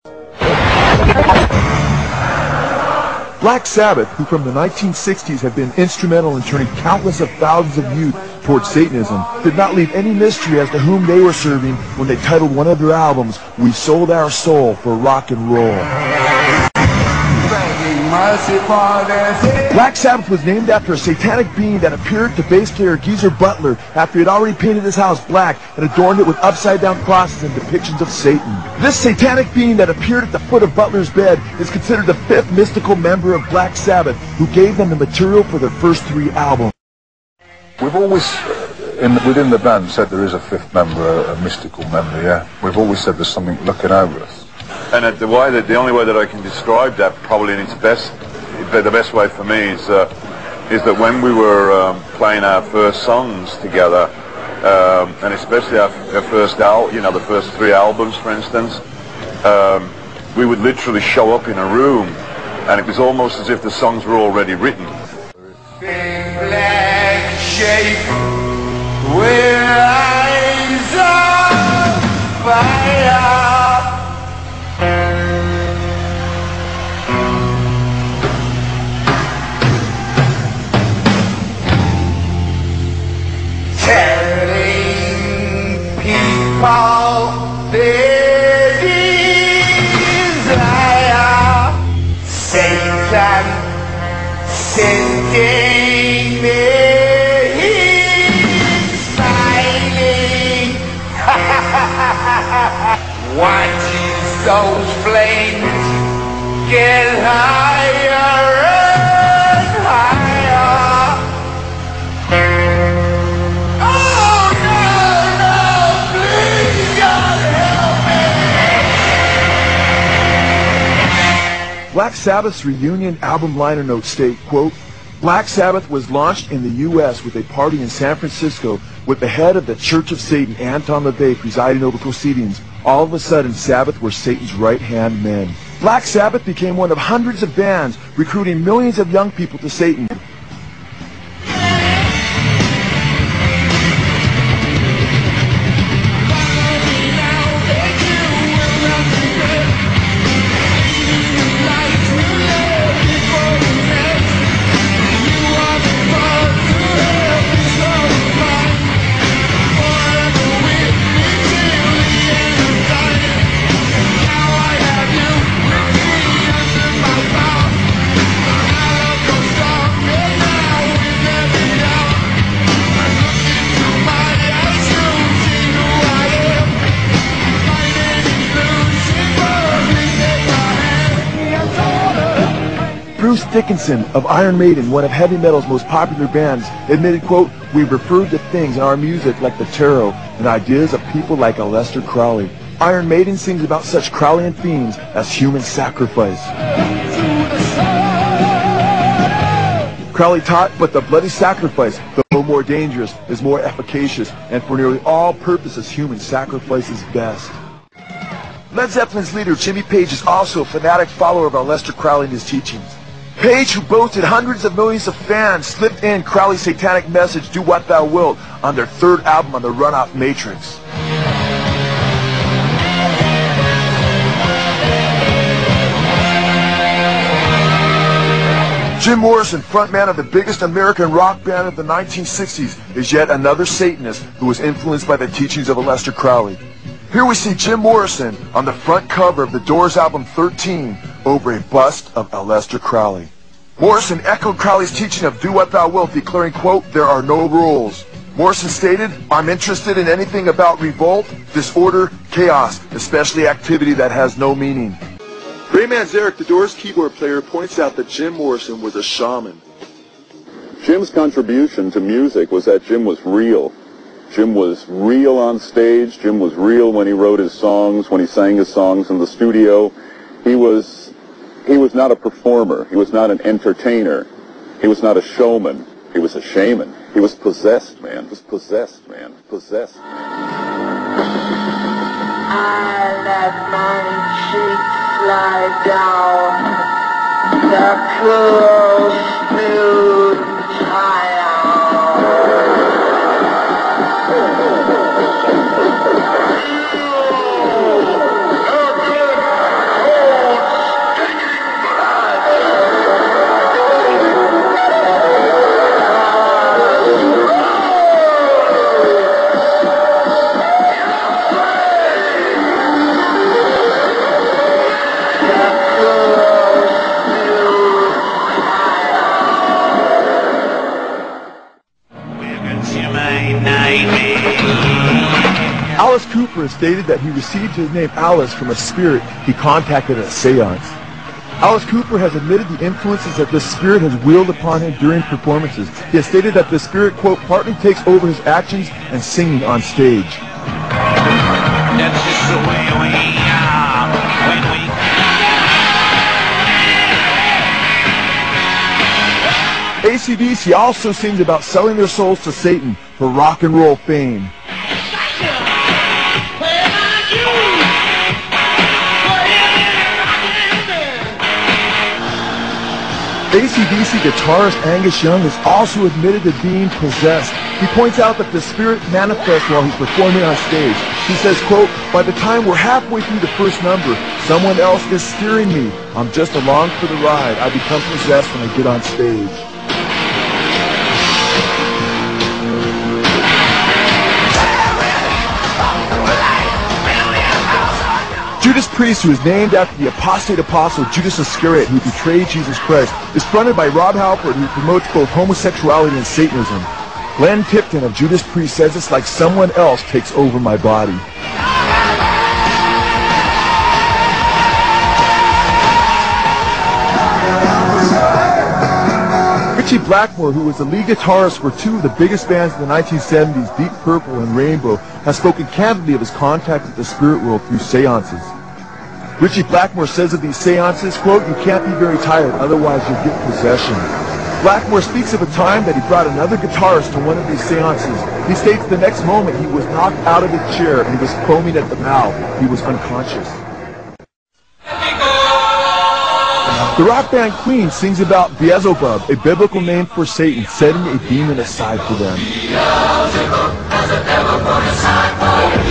Black Sabbath, who from the 1960s have been instrumental in turning countless of thousands of youth towards Satanism, did not leave any mystery as to whom they were serving when they titled one of their albums, "We Sold Our Soul for Rock and Roll." Black Sabbath was named after a satanic being that appeared to bass player Geezer Butler after he had already painted his house black and adorned it with upside-down crosses and depictions of Satan. This satanic being that appeared at the foot of Butler's bed is considered the fifth mystical member of Black Sabbath, who gave them the material for their first three albums. We've always, within the band, said there is a fifth member, a mystical member, yeah. We've always said there's something looking over us. And the only way that I can describe that, probably in its best, the best way for me is that when we were playing our first songs together, and especially our first album, the first three albums, for instance, we would literally show up in a room, and it was almost as if the songs were already written. Big black shape with eyes of fire. Their desire, Satan sending me smiling. Watches those flames get higher and higher. Black Sabbath's reunion album liner notes state, quote, Black Sabbath was launched in the U.S. with a party in San Francisco with the head of the Church of Satan, Anton LaVey, presiding over proceedings. All of a sudden, Sabbath were Satan's right-hand men. Black Sabbath became one of hundreds of bands recruiting millions of young people to Satan. Bruce Dickinson of Iron Maiden, one of heavy metal's most popular bands, admitted, quote, we referred to things in our music like the tarot and ideas of people like Aleister Crowley. Iron Maiden sings about such Crowleyan themes as human sacrifice. Crowley taught, but the bloody sacrifice, though more dangerous, is more efficacious, and for nearly all purposes human sacrifice is best. Led Zeppelin's leader, Jimmy Page, is also a fanatic follower of Aleister Crowley and his teachings. Page, who boasted hundreds of millions of fans, slipped in Crowley's satanic message, Do What Thou Wilt, on their third album on the Runoff Matrix. Jim Morrison, frontman of the biggest American rock band of the 1960s, is yet another Satanist who was influenced by the teachings of Aleister Crowley. Here we see Jim Morrison on the front cover of the Doors album 13 over a bust of Aleister Crowley. Morrison echoed Crowley's teaching of Do What Thou Wilt, declaring, quote, there are no rules. Morrison stated, I'm interested in anything about revolt, disorder, chaos, especially activity that has no meaning. Ray Manzarek, the Doors keyboard player, points out that Jim Morrison was a shaman. Jim's contribution to music was that Jim was real. Jim was real on stage. Jim was real when he wrote his songs, when he sang his songs in the studio. He was not a performer. He was not an entertainer. He was not a showman. He was a shaman. He was possessed, man. He was possessed, man. Possessed, man. I let my cheeks slide down the cool, smooth tile. Alice Cooper has stated that he received his name Alice from a spirit he contacted at a seance. Alice Cooper has admitted the influences that this spirit has wielded upon him during performances. He has stated that the spirit, quote, partly takes over his actions and singing on stage. That's just the way we are when we... AC/DC also sings about selling their souls to Satan for rock and roll fame. AC/DC guitarist Angus Young has also admitted to being possessed. He points out that the spirit manifests while he's performing on stage. He says, quote, by the time we're halfway through the first number, someone else is steering me. I'm just along for the ride. I become possessed when I get on stage. Judas Priest, who is named after the apostate apostle Judas Iscariot, who betrayed Jesus Christ, is fronted by Rob Halford, who promotes both homosexuality and Satanism. Glenn Tipton of Judas Priest says it's like someone else takes over my body. Ritchie Blackmore, who was the lead guitarist for two of the biggest bands in the 1970s, Deep Purple and Rainbow, has spoken candidly of his contact with the spirit world through seances. Ritchie Blackmore says of these seances, quote, you can't be very tired, otherwise you'll get possession. Blackmore speaks of a time that he brought another guitarist to one of these seances. He states the next moment he was knocked out of his chair and he was foaming at the mouth. He was unconscious. The rock band Queen sings about Beelzebub, a biblical name for Satan, setting a demon aside for them. Beelzebub has a devil put aside for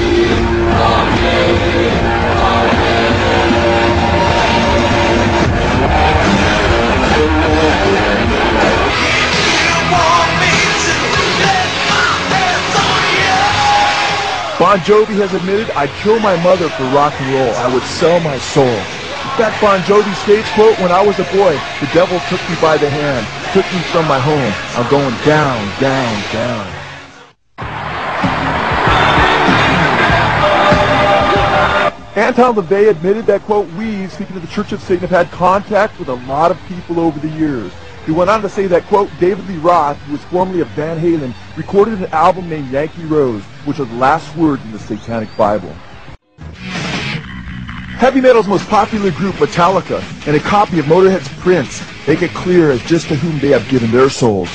Bon Jovi has admitted, I'd kill my mother for rock and roll. I would sell my soul. In fact, Bon Jovi states, quote, when I was a boy, the devil took me by the hand, took me from my home. I'm going down, down, down. Anton LaVey admitted that, quote, we, speaking of the Church of Satan, have had contact with a lot of people over the years. He went on to say that, quote, David Lee Roth, who was formerly of Van Halen, recorded an album named Yankee Rose, which are the last words in the Satanic Bible. Heavy metal's most popular group, Metallica, and a copy of Motorhead's Prince make it clear as just to whom they have given their souls.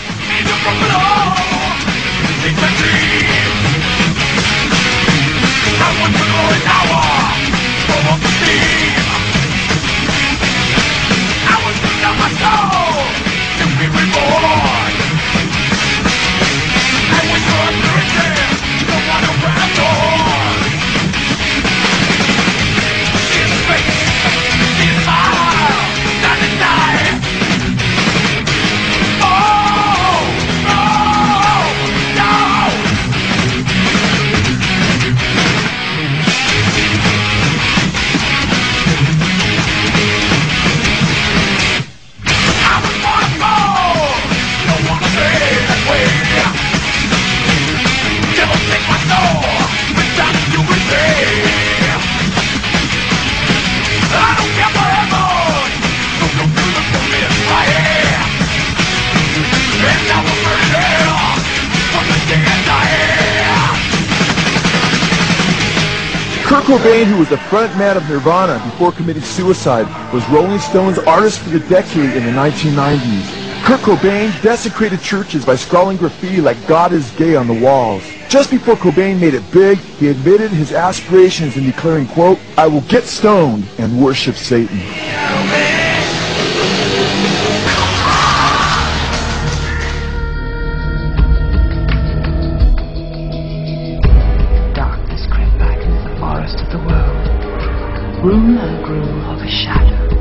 Kurt Cobain, who was the front man of Nirvana before committing suicide, was Rolling Stone's Artist for the Decade in the 1990s. Kurt Cobain desecrated churches by scrawling graffiti like God is gay on the walls. Just before Cobain made it big, he admitted his aspirations in declaring, quote, I will get stoned and worship Satan. Room and groove of a shadow.